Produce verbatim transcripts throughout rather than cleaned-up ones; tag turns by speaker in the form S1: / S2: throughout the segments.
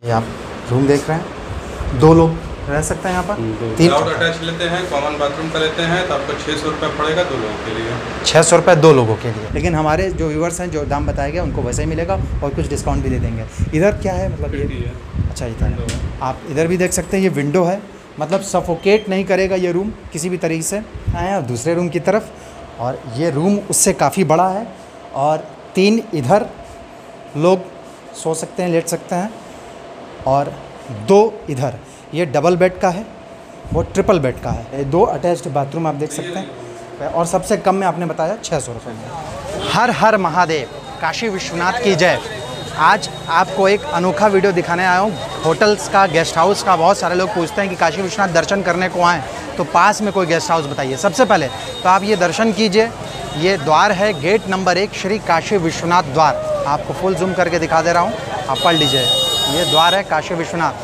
S1: ये आप रूम देख रहे हैं, दो लोग रह सकते हैं यहाँ पर। तीन
S2: अटैच लेते हैं, कॉमन बाथरूम का लेते हैं तो आपको छः सौ रुपये पड़ेगा दो लोगों के लिए।
S1: छः सौ रुपये दो लोगों के लिए। लेकिन हमारे जो व्यूवर्स हैं जो दाम बताया गया उनको वैसे ही मिलेगा और कुछ डिस्काउंट भी दे देंगे। इधर क्या है मतलब ये? अच्छा इधर है, आप इधर भी देख सकते हैं, ये विंडो है, मतलब सफोकेट नहीं करेगा ये रूम किसी भी तरीके से। आए हैं दूसरे रूम की तरफ, और ये रूम उससे काफ़ी बड़ा है और तीन इधर लोग सो सकते हैं, लेट सकते हैं, और दो इधर। ये डबल बेड का है, वो ट्रिपल बेड का है। दो अटैच्ड बाथरूम आप देख सकते हैं, और सबसे कम में आपने बताया छः सौ रुपये में। हर हर महादेव, काशी विश्वनाथ की जय। आज आपको एक अनोखा वीडियो दिखाने आया हूँ होटल्स का, गेस्ट हाउस का। बहुत सारे लोग पूछते हैं कि काशी विश्वनाथ दर्शन करने को आएँ तो पास में कोई गेस्ट हाउस बताइए। सबसे पहले तो आप ये दर्शन कीजिए, ये द्वार है गेट नंबर एक, श्री काशी विश्वनाथ द्वार। आपको फुल जूम करके दिखा दे रहा हूँ, आप पढ़ लीजिए। ये द्वार है काशी विश्वनाथ,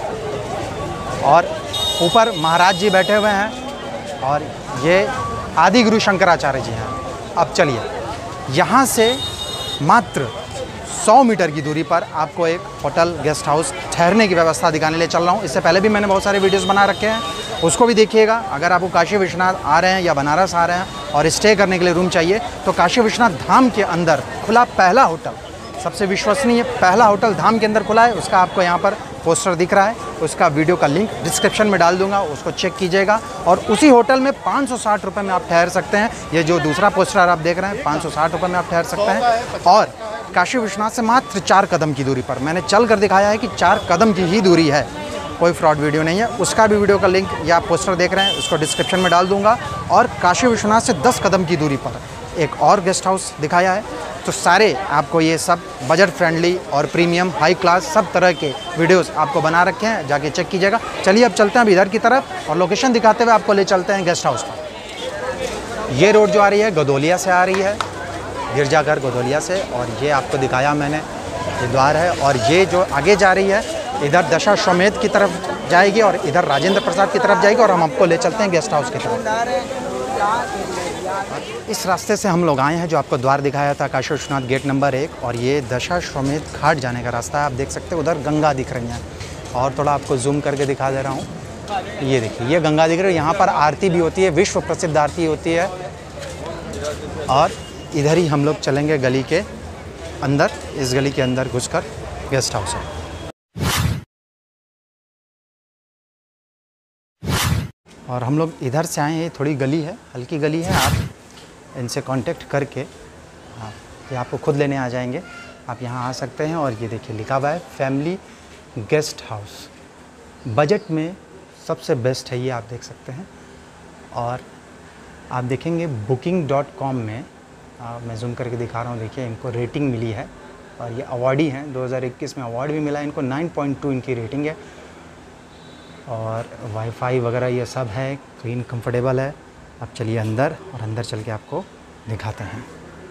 S1: और ऊपर महाराज जी बैठे हुए हैं, और ये आदि गुरु शंकराचार्य जी हैं। अब चलिए, यहाँ से मात्र सौ मीटर की दूरी पर आपको एक होटल गेस्ट हाउस ठहरने की व्यवस्था दिखाने लिए चल रहा हूँ। इससे पहले भी मैंने बहुत सारे वीडियोस बना रखे हैं, उसको भी देखिएगा। अगर आपको काशी विश्वनाथ आ रहे हैं या बनारस आ रहे हैं और स्टे करने के लिए रूम चाहिए तो काशी विश्वनाथ धाम के अंदर खुला पहला होटल, सबसे विश्वसनीय पहला होटल धाम के अंदर खुला है। उसका आपको यहाँ पर पोस्टर दिख रहा है, उसका वीडियो का लिंक डिस्क्रिप्शन में डाल दूंगा, उसको चेक कीजिएगा। और उसी होटल में पाँच सौ साठ रुपये में आप ठहर सकते हैं। ये जो दूसरा पोस्टर आप देख रहे हैं, पाँच सौ साठ रुपये में आप ठहर सकते हैं। और काशी विश्वनाथ से मात्र चार कदम की दूरी पर, मैंने चल कर दिखाया है कि चार कदम की ही दूरी है, कोई फ्रॉड वीडियो नहीं है। उसका भी वीडियो का लिंक या आप पोस्टर देख रहे हैं, उसको डिस्क्रिप्शन में डाल दूंगा। और काशी विश्वनाथ से दस कदम की दूरी पर एक और गेस्ट हाउस दिखाया है। तो सारे आपको ये सब बजट फ्रेंडली और प्रीमियम हाई क्लास सब तरह के वीडियोस आपको बना रखे हैं, जाके चेक कीजिएगा। चलिए अब चलते हैं अब इधर की तरफ, और लोकेशन दिखाते हुए आपको ले चलते हैं गेस्ट हाउस पर। ये रोड जो आ रही है गदोलिया से आ रही है, गिरजाघर गदोलिया से, और ये आपको दिखाया मैंने, ये द्वार है। और ये जो आगे जा रही है इधर दशाश्वमेध की तरफ जाएगी, और इधर राजेंद्र प्रसाद की तरफ जाएगी, और हम आपको ले चलते हैं गेस्ट हाउस की तरफ। इस रास्ते से हम लोग आए हैं जो आपको द्वार दिखाया था, काशी विश्वनाथ गेट नंबर एक। और ये दशाश्वमेध घाट जाने का रास्ता है। आप देख सकते हैं उधर गंगा दिख रही हैं, और थोड़ा आपको जूम करके दिखा दे रहा हूँ। ये देखिए, ये गंगा दिख रही है। यहाँ पर आरती भी होती है, विश्व प्रसिद्ध आरती होती है। और इधर ही हम लोग चलेंगे गली के अंदर, इस गली के अंदर घुसकर गेस्ट हाउस है। और हम लोग इधर से आए हैं, थोड़ी गली है, हल्की गली है। आप इनसे कांटेक्ट करके हाँ, ये आपको खुद लेने आ जाएंगे। आप यहाँ आ सकते हैं। और ये देखिए लिखा हुआ है फैमिली गेस्ट हाउस, बजट में सबसे बेस्ट है ये, आप देख सकते हैं। और आप देखेंगे बुकिंग डॉट कॉम में, आ, मैं जूम करके दिखा रहा हूँ, देखिए इनको रेटिंग मिली है, और ये अवार्डी हैं, दो हज़ार इक्कीस में अवार्ड भी मिला है इनको। नाइन पॉइंट टू इनकी रेटिंग है, और वाईफाई वगैरह ये सब है, क्लीन कंफर्टेबल है। अब चलिए अंदर, और अंदर चल के आपको दिखाते हैं।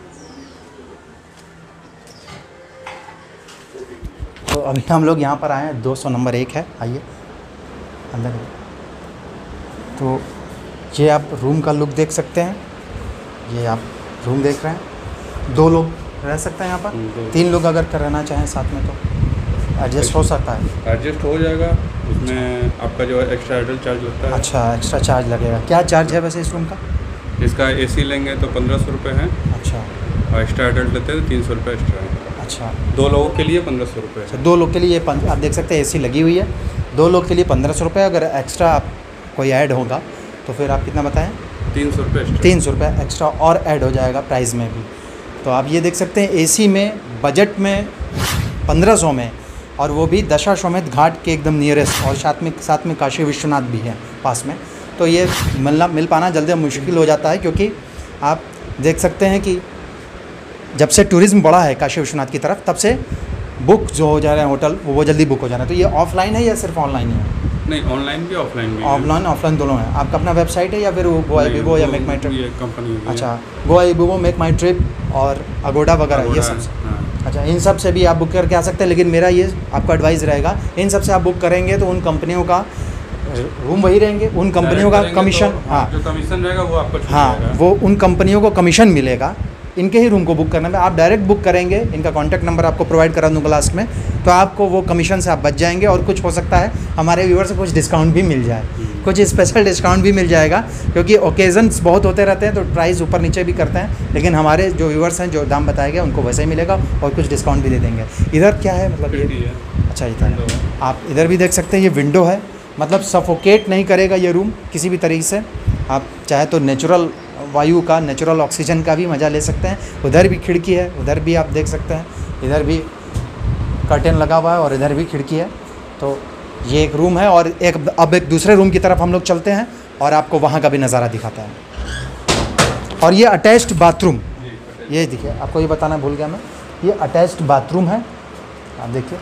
S1: तो अभी हम लोग यहाँ पर आए हैं, दो सौ नंबर एक है, आइए अंदर। तो ये आप रूम का लुक देख सकते हैं, ये आप रूम देख रहे हैं। दो लोग रह सकते हैं यहाँ पर, तीन लोग अगर रहना चाहें साथ में तो एडजस्ट हो सकता है।
S2: एडजस्ट हो जाएगा, उसमें आपका जो एक्स्ट्रा एडल्ट चार्ज लगता है।
S1: अच्छा, एक्स्ट्रा चार्ज लगेगा। क्या चार्ज है वैसे इस रूम का?
S2: इसका एसी लेंगे तो पंद्रह सौ रुपये है।
S1: अच्छा,
S2: और एक्स्ट्रा एडल्ट लेते हैं तो तीन सौ रुपये एक्स्ट्रा है।
S1: अच्छा,
S2: दो लोगों के लिए पंद्रह सौ रुपये।
S1: अच्छा, दो लोग के लिए पं- आप देख सकते हैं एसी लगी हुई है, दो लोग के लिए पंद्रह सौ रुपये। अगर एक्स्ट्रा आप कोई ऐड होगा तो फिर आप कितना बताएं?
S2: तीन सौ रुपये
S1: तीन सौ रुपये एक्स्ट्रा और ऐड हो जाएगा प्राइस में भी। तो आप ये देख सकते हैं एसी में, बजट में पंद्रह सौ में, और वो भी दशाश्वमेध घाट के एकदम नियरेस्ट, और साथ में साथ में काशी विश्वनाथ भी है पास में। तो ये मिलना मिल पाना जल्दी मुश्किल हो जाता है, क्योंकि आप देख सकते हैं कि जब से टूरिज़्म बढ़ा है काशी विश्वनाथ की तरफ, तब से बुक जो हो जा रहे हैं होटल वो जल्दी बुक हो जा रहे हैं। तो ये ऑफलाइन है या सिर्फ ऑनलाइन है?
S2: नहीं, ऑनलाइन भी ऑफलाइन भी।
S1: ऑफलाइन ऑफलाइन दोनों है। आपका अपना वेबसाइट है या फिर वो गोवा इबीबो या मेक माई ट्रिप?
S2: ये कंपनी है।
S1: अच्छा, Goibibo, MakeMyTrip और अगोडा वगैरह ये सब से। अच्छा, इन सब से भी आप बुक करके आ सकते हैं। लेकिन मेरा ये आपका एडवाइस रहेगा, इन सब से आप बुक करेंगे तो उन कंपनियों का रूम वही रहेंगे, उन कंपनियों का कमीशन,
S2: तो
S1: हाँ
S2: जो कमीशन रहेगा वो आपको छूट
S1: हाँ
S2: जाएगा।
S1: वो उन कंपनियों को कमीशन मिलेगा, इनके ही रूम को बुक करना है। आप डायरेक्ट बुक करेंगे, इनका कॉन्टैक्ट नंबर आपको प्रोवाइड करा दूँगा लास्ट में, तो आपको वो कमीशन से आप बच जाएंगे और कुछ हो सकता है हमारे व्यूअर से कुछ डिस्काउंट भी मिल जाए, कुछ स्पेशल डिस्काउंट भी मिल जाएगा, क्योंकि ओकेजन्स बहुत होते रहते हैं तो प्राइस ऊपर नीचे भी करते हैं, लेकिन हमारे जो व्यूअर्स हैं जो दाम बताया गया उनको वैसे ही मिलेगा और कुछ डिस्काउंट भी दे देंगे। इधर क्या है मतलब ये, अच्छा इधर आप इधर भी देख सकते हैं, ये विंडो है, मतलब सफोकेट नहीं करेगा ये रूम किसी भी तरीके से। आप चाहे तो नेचुरल वायु का, नेचुरल ऑक्सीजन का भी मज़ा ले सकते हैं। उधर भी खिड़की है, उधर भी आप देख सकते हैं, इधर भी कर्टेन लगा हुआ है और इधर भी खिड़की है। तो ये एक रूम है और एक अब एक दूसरे रूम की तरफ हम लोग चलते हैं और आपको वहाँ का भी नज़ारा दिखाता है। और ये अटैच्ड बाथरूम, ये देखिए, आपको ये बताना भूल गया मैं, ये अटैच्ड बाथरूम है। आप देखिए,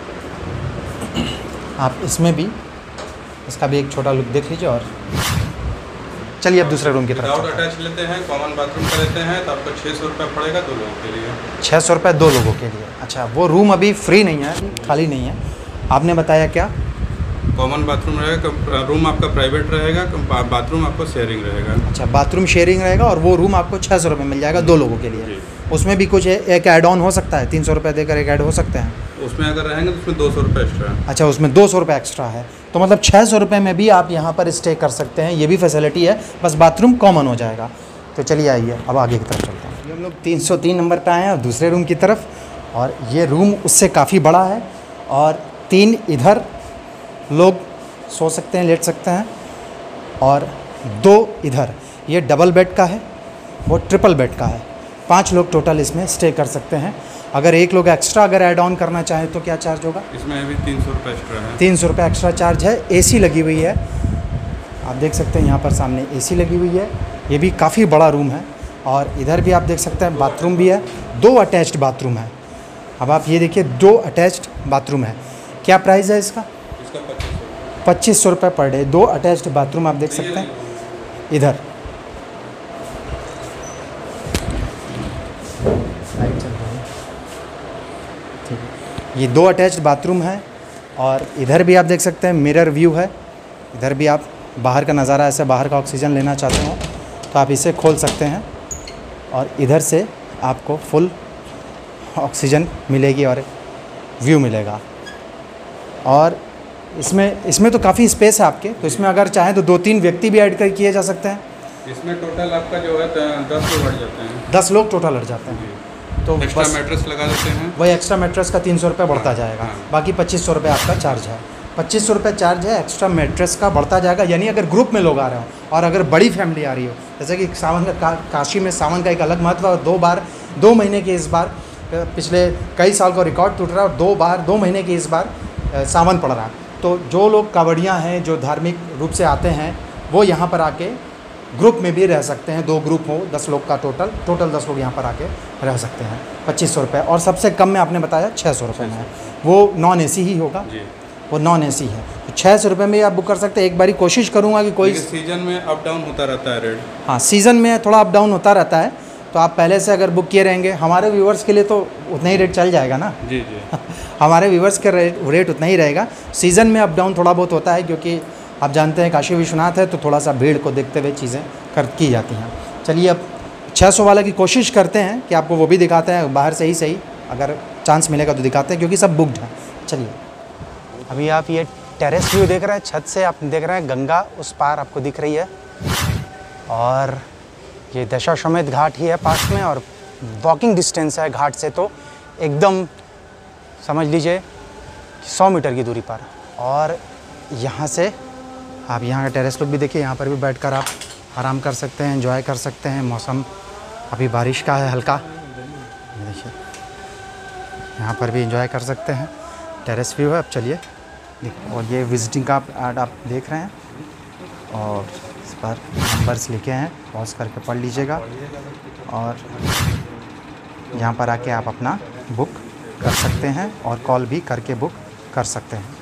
S1: आप इसमें भी इसका भी एक छोटा लुक देख लीजिए। और चलिए अब दूसरे रूम की तरफ
S2: विदाउट अटैच लेते हैं, कॉमन बाथरूम का लेते हैं तो आपको छः सौ रुपये पड़ेगा दो लोगों के लिए।
S1: छः सौ रुपये दो लोगों के लिए। अच्छा, वो रूम अभी फ्री नहीं है, अभी खाली नहीं है। आपने बताया क्या?
S2: कॉमन बाथरूम रहेगा, रूम आपका प्राइवेट रहेगा, बाथरूम आपको शेयरिंग रहेगा।
S1: अच्छा, बाथरूम शेयरिंग रहेगा और वो रूम आपको छः सौ रुपये मिल जाएगा दो लोगों के लिए। उसमें भी कुछ एक ऐड ऑन हो सकता है, तीन सौ रुपये देकर एक ऐड हो सकते हैं
S2: उसमें, अगर रहेंगे तो उसमें दो सौ रुपये एक्स्ट्रा है।
S1: अच्छा, उसमें दो सौ रुपये एक्स्ट्रा है, तो मतलब छः सौ रुपये में भी आप यहाँ पर स्टे कर सकते हैं। ये भी फैसिलिटी है, बस बाथरूम कॉमन हो जाएगा। तो चलिए आइए अब आगे की तरफ चलते हैं। हम लोग तीन सौ तीन नंबर पे आए हैं और दूसरे रूम की तरफ, और ये रूम उससे काफ़ी बड़ा है और तीन इधर लोग सो सकते हैं, लेट सकते हैं, और दो इधर। ये डबल बेड का है, वो ट्रिपल बेड का है। पांच लोग टोटल इसमें स्टे कर सकते हैं। अगर एक लोग एक्स्ट्रा अगर ऐड ऑन करना चाहें तो क्या चार्ज होगा?
S2: इसमें अभी तीन सौ रुपये एक्स्ट्रा है।
S1: तीन सौ रुपये एक्स्ट्रा चार्ज है। एसी लगी हुई है, आप देख सकते हैं यहाँ पर सामने एसी लगी हुई है। ये भी काफ़ी बड़ा रूम है और इधर भी आप देख सकते हैं बाथरूम भी है, दो अटैच्ड बाथरूम है। अब आप ये देखिए, दो अटैच्ड बाथरूम है। क्या प्राइस है इसका?
S2: इसका पच्चीस
S1: पच्चीस सौ रुपये पर डे। दो अटैच्ड बाथरूम आप देख सकते हैं इधर। ये दो अटैच्ड बाथरूम है और इधर भी आप देख सकते हैं मिरर व्यू है। इधर भी आप बाहर का नज़ारा, ऐसे बाहर का ऑक्सीजन लेना चाहते हो तो आप इसे खोल सकते हैं और इधर से आपको फुल ऑक्सीजन मिलेगी और व्यू मिलेगा। और इसमें इसमें तो काफ़ी स्पेस है आपके, तो इसमें अगर चाहें तो दो तीन व्यक्ति भी ऐड कर किए जा सकते हैं।
S2: इसमें टोटल आपका जो है दस लोग हट जाते हैं।
S1: दस लोग टोटल हट जाते हैं, तो
S2: एक्स्ट्रा मैट्रेस लगा देते हैं।
S1: वही एक्स्ट्रा मैट्रेस का तीन सौ रुपये बढ़ता जाएगा।
S2: हाँ।
S1: बाकी पच्चीस सौ रुपये आपका चार्ज है। पच्चीस सौ रुपये चार्ज है, एक्स्ट्रा मैट्रेस का बढ़ता जाएगा। यानी अगर ग्रुप में लोग आ रहे हो और अगर बड़ी फैमिली आ रही हो, जैसे कि सावन का का, काशी में सावन का एक अलग महत्व है। दो बार दो महीने के इस बार, पिछले कई साल का रिकॉर्ड टूट रहा है और दो बार दो महीने के इस बार सावन पड़ रहा है। तो जो लोग कांवड़ियाँ हैं, जो धार्मिक रूप से आते हैं, वो यहाँ पर आके ग्रुप में भी रह सकते हैं। दो ग्रुप हो, दस लोग का टोटल टोटल दस लोग यहाँ पर आके रह सकते हैं। पच्चीस सौ रुपये, और सबसे कम में आपने बताया छः सौ रुपये में है। वो नॉन एसी ही होगा
S2: जी,
S1: वो नॉन एसी है। तो छः सौ रुपये में आप बुक कर सकते हैं। एक बारी कोशिश करूँगा कि कोई
S2: सीजन में अप डाउन होता रहता है रेट।
S1: हाँ, सीज़न में थोड़ा अप डाउन होता रहता है, तो आप पहले से अगर बुक किए रहेंगे, हमारे व्यूवर्स के लिए तो उतना ही रेट चल जाएगा ना।
S2: जी जी
S1: हमारे व्यूवर्स के रेट रेट उतना ही रहेगा। सीज़न में अप डाउन थोड़ा बहुत होता है, क्योंकि आप जानते हैं काशी विश्वनाथ है तो थोड़ा सा भीड़ को देखते हुए चीज़ें कर की जाती हैं। चलिए अब छः सौ वाला की कोशिश करते हैं कि आपको वो भी दिखाते हैं बाहर से ही सही, अगर चांस मिलेगा तो दिखाते हैं, क्योंकि सब बुकड है। चलिए, अभी आप ये टेरेस व्यू देख रहे हैं, छत से आप देख रहे हैं गंगा उस पार आपको दिख रही है, और ये दशाश्वमेध घाट ही है पास में, और वॉकिंग डिस्टेंस है घाट से तो एकदम समझ लीजिए सौ मीटर की दूरी पर। और यहाँ से आप यहाँ का टेरेस लुक भी देखिए, यहाँ पर भी बैठकर आप आराम कर सकते हैं, एंजॉय कर सकते हैं। मौसम अभी बारिश का है हल्का, देखिए यहाँ पर भी एंजॉय कर सकते हैं। टेरेस व्यू है। अब चलिए, और ये विजिटिंग का ऐड आप देख रहे हैं और इस पर नंबर्स लिखे हैं, पॉज करके पढ़ लीजिएगा और यहाँ पर आके आप अपना बुक कर सकते हैं और कॉल भी करके बुक कर सकते हैं।